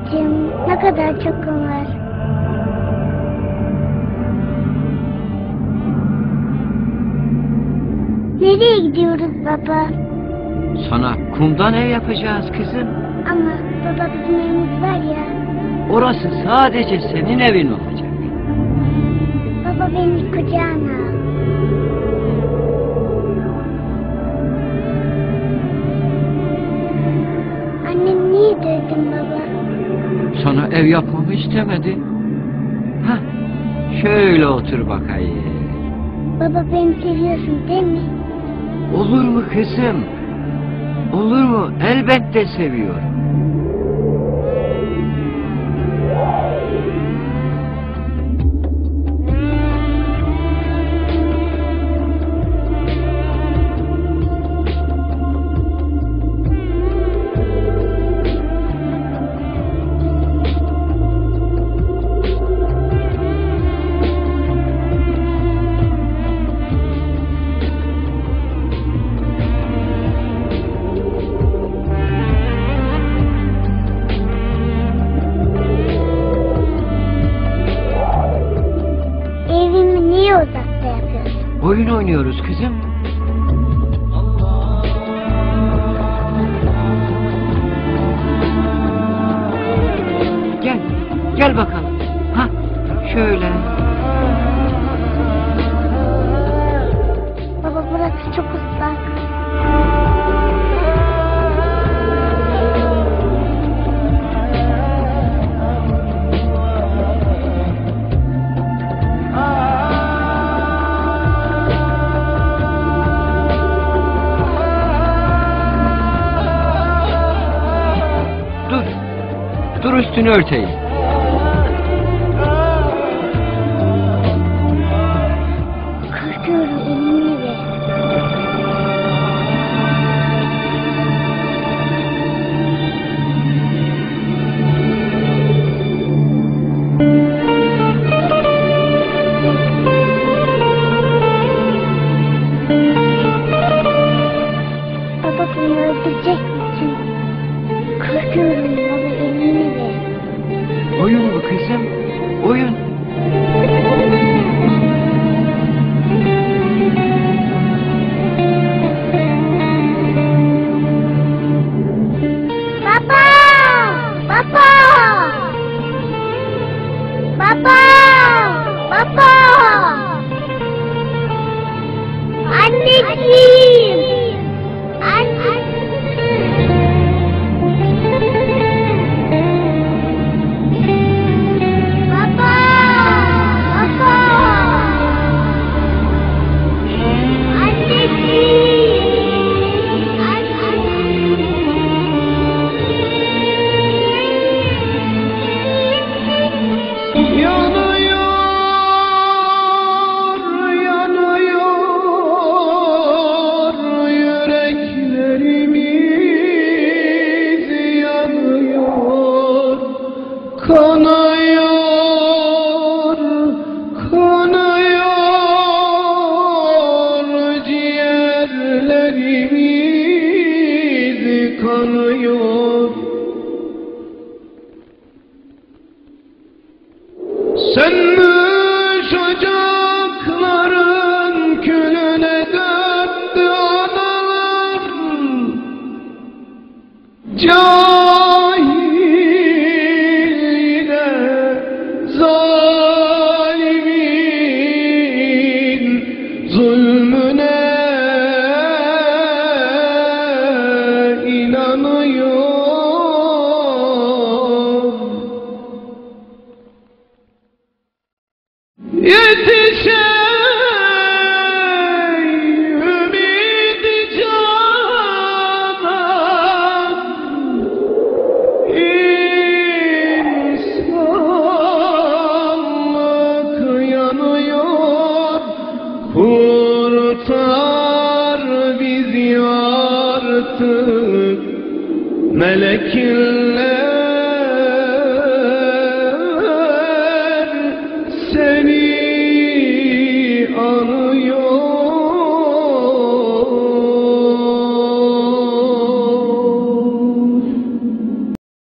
Babacığım, ne kadar çok var. Nereye gidiyoruz baba? Sana kumdan ev yapacağız kızım. Ama baba bizim evimiz var ya. Orası sadece senin evin olacak. Baba beni kucağına al. Annem niye dövdün baba? Sana ev yapmamı istemedi. Hah, şöyle otur bakayım. Baba beni seviyorsun değil mi? Olur mu kızım? Olur mu? Elbette seviyorum. Uzakta yapıyorsun. Oyun oynuyoruz kızım. Gel, gel bakalım. Ha, şöyle. Baba burası çok ıslak. Dur üstünü örteyim. Korkuyorum, elini ver. Baba beni öldürecek misin? Korkuyorum baba, elini ver. Oyun bu kızım, oyun. Baba! Baba! Baba! Baba! Anneciğim! Kanıyor, kanıyor, ciğerlerimiz kanıyor. Sönmüş ocakların külüne döndü analar. Zulmüne inanıyor. Yetişey ümidi canan, insanlık yanıyor. Kurtar bizi artık melekler.